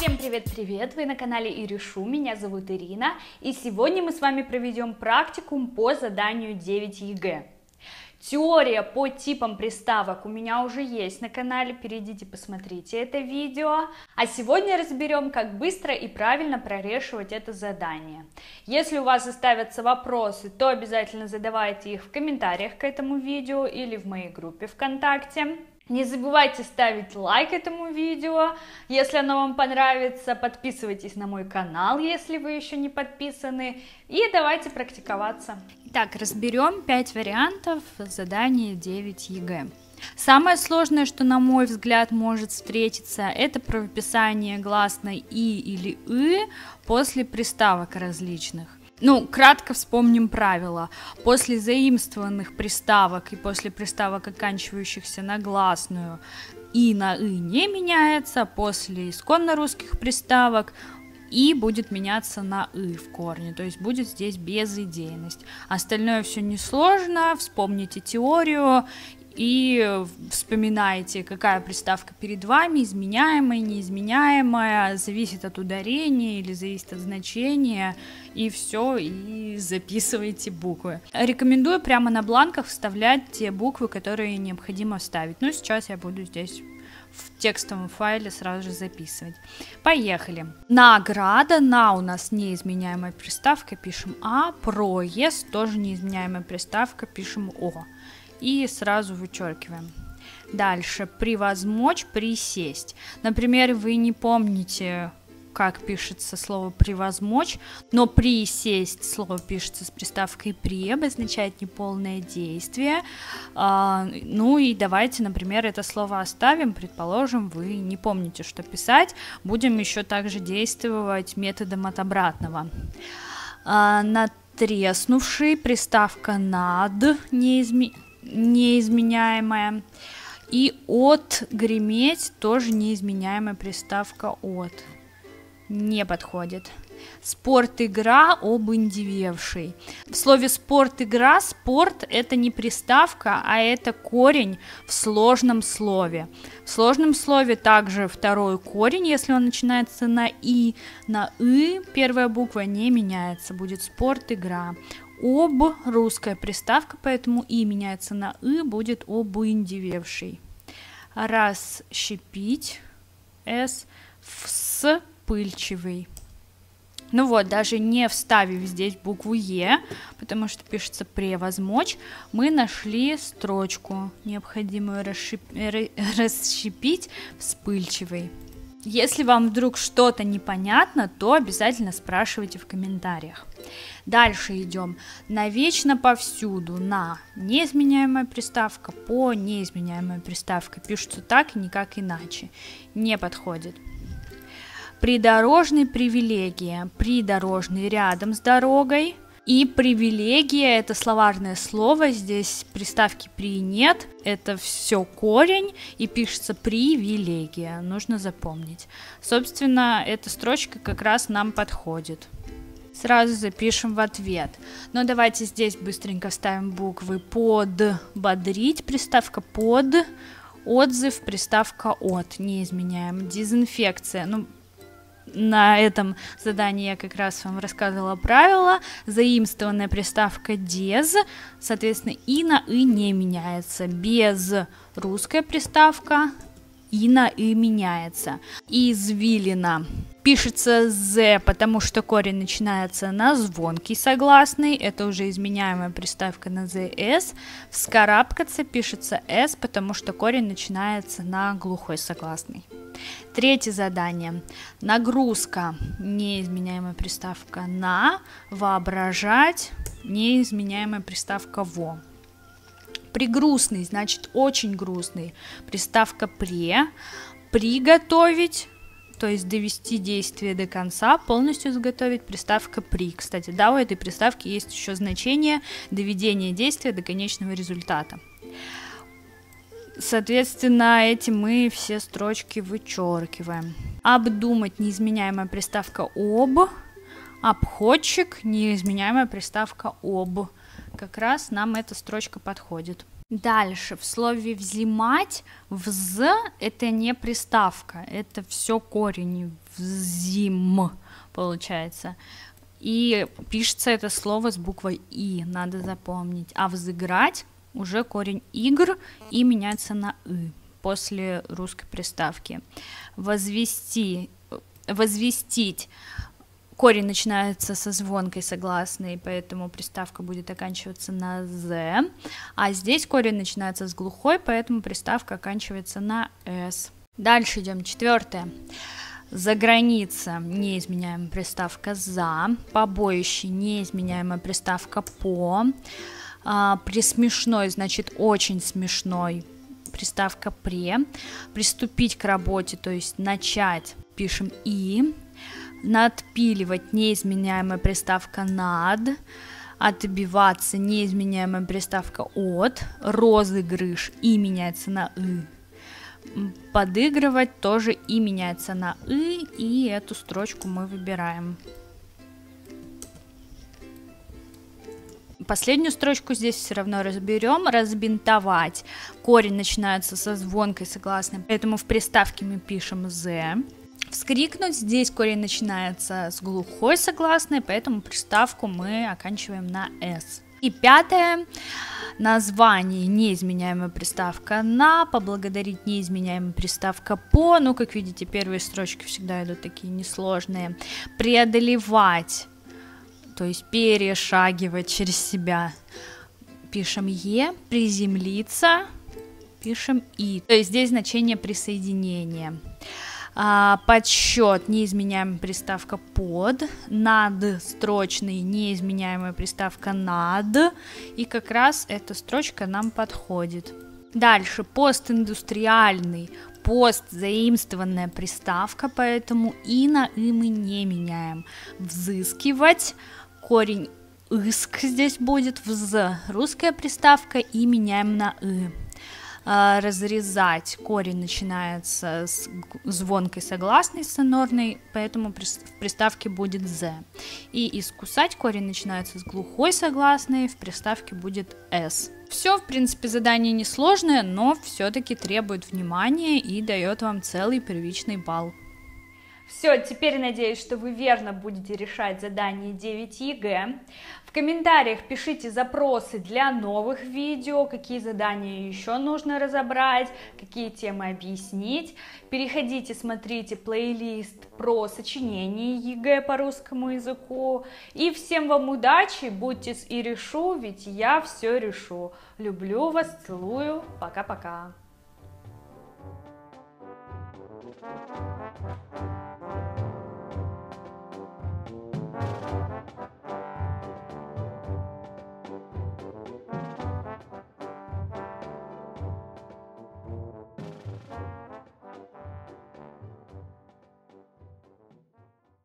Всем привет-привет! Вы на канале Иришу, меня зовут Ирина, и сегодня мы с вами проведем практикум по заданию 9 ЕГЭ. Теория по типам приставок у меня уже есть на канале, перейдите, посмотрите это видео. А сегодня разберем, как быстро и правильно прорешивать это задание. Если у вас оставятся вопросы, то обязательно задавайте их в комментариях к этому видео или в моей группе ВКонтакте. Не забывайте ставить лайк этому видео, если оно вам понравится, подписывайтесь на мой канал, если вы еще не подписаны, и давайте практиковаться. Итак, разберем 5 вариантов задания 9 ЕГЭ. Самое сложное, что, на мой взгляд, может встретиться, это правописание гласной «и» или «ы» после приставок различных. Кратко вспомним правила. После заимствованных приставок и после приставок, оканчивающихся на гласную, «и» на «ы» не меняется. После исконно русских приставок «и» будет меняться на «ы» в корне, то есть будет здесь безыдейность. Остальное все несложно, вспомните теорию и вспоминайте, какая приставка перед вами, изменяемая, неизменяемая, зависит от ударения или зависит от значения, и все, и записывайте буквы. Рекомендую прямо на бланках вставлять те буквы, которые необходимо вставить. Сейчас я буду здесь в текстовом файле сразу же записывать. Поехали. Награда, на у нас неизменяемая приставка, пишем А, проезд, тоже неизменяемая приставка, пишем О. И сразу вычеркиваем. Дальше, превозмочь, присесть. Например, вы не помните, как пишется слово превозмочь, но присесть слово пишется с приставкой при, обозначает неполное действие. И давайте, например, это слово оставим. Предположим, вы не помните, что писать. Будем еще также действовать методом от обратного. Натреснувший, приставка над, неизменяемая. И от, греметь, тоже неизменяемая приставка от. Не подходит. Спорт-игра, обындевевший. В слове спорт-игра, спорт это не приставка, а это корень в сложном слове. В сложном слове также второй корень, если он начинается на и, на ы, первая буква не меняется, будет спорт-игра. Об, русская приставка, поэтому и меняется на и, будет обындевевший. Расщепить, с, вспыльчивый. Даже не вставив здесь букву Е, потому что пишется превозмочь, мы нашли строчку, необходимую расщепить, вспыльчивый. Если вам вдруг что-то непонятно, то обязательно спрашивайте в комментариях. Дальше идем. Навечно повсюду. На неизменяемая приставка, по неизменяемая приставка. Пишутся так и никак иначе. Не подходит. Придорожный, привилегия. Придорожный рядом с дорогой. И привилегия это словарное слово, здесь приставки при нет, это все корень и пишется привилегия, нужно запомнить. Собственно, эта строчка как раз нам подходит. Сразу запишем в ответ. Но давайте здесь быстренько вставим буквы под, бодрить, приставка под, отзыв, приставка от, не изменяем. Дезинфекция, на этом задании я как раз вам рассказывала правила. Заимствованная приставка дез, соответственно, и на и не меняется. Без русская приставка, и на и меняется. Извилина. Пишется з, потому что корень начинается на звонкий согласный. Это уже изменяемая приставка на зс. Вскарабкаться пишется с, потому что корень начинается на глухой согласный. Третье задание. Нагрузка. Неизменяемая приставка на. Воображать. Неизменяемая приставка во. Пригрустный, значит очень грустный. Приставка пре. Приготовить. То есть довести действие до конца, полностью изготовить, приставка при. Кстати, да, у этой приставки есть еще значение доведения действия до конечного результата. Соответственно, эти мы все строчки вычеркиваем. Обдумать неизменяемая приставка об. Обходчик неизменяемая приставка об. Как раз нам эта строчка подходит. Дальше, в слове «взимать» «вз» это не приставка, это все корень «взим» получается. И пишется это слово с буквой «и», надо запомнить. А «взыграть» уже корень «игр» и меняется на «ы» после русской приставки. Возвестить. Корень начинается со звонкой согласной, поэтому приставка будет оканчиваться на «з», а здесь корень начинается с глухой, поэтому приставка оканчивается на «с». Дальше идем, 4. За граница, неизменяемая приставка «за», побоище, неизменяемая приставка «по», присмешной, значит очень смешной, приставка «пре», приступить к работе, то есть начать, пишем «и», надпиливать, неизменяемая приставка «над», отбиваться, неизменяемая приставка «от», розыгрыш, и меняется на «ы», подыгрывать тоже и меняется на «ы», и эту строчку мы выбираем. Последнюю строчку здесь все равно разберем. Разбинтовать. Корень начинается со звонкой согласной, поэтому в приставке мы пишем «з». Вскрикнуть, здесь корень начинается с глухой согласной, поэтому приставку мы оканчиваем на «с». И 5. Название, неизменяемая приставка «на», поблагодарить, неизменяемая приставка «по». Ну, как видите, первые строчки всегда идут такие несложные. Преодолевать, то есть перешагивать через себя, пишем «е», приземлиться, пишем «и». То есть здесь значение присоединения. Подсчет, неизменяемая приставка «под», надстрочный, неизменяемая приставка «над», и как раз эта строчка нам подходит. Дальше, постиндустриальный, пост, заимствованная приставка, поэтому и на «и» мы не меняем. Взыскивать, корень «иск» здесь будет, «вз», русская приставка, и меняем на «и». Разрезать, корень начинается с звонкой согласной сонорной, поэтому в приставке будет «з». И искусать, корень начинается с глухой согласной, в приставке будет «с». Все, в принципе, задание несложное, но все-таки требует внимания и дает вам целый первичный балл. Все, теперь надеюсь, что вы верно будете решать задание 9 ЕГЭ. В комментариях пишите запросы для новых видео, какие задания еще нужно разобрать, какие темы объяснить. Переходите, смотрите плейлист про сочинение ЕГЭ по русскому языку. И всем вам удачи, будьте с «и решу», ведь я все решу. Люблю вас, целую, пока-пока.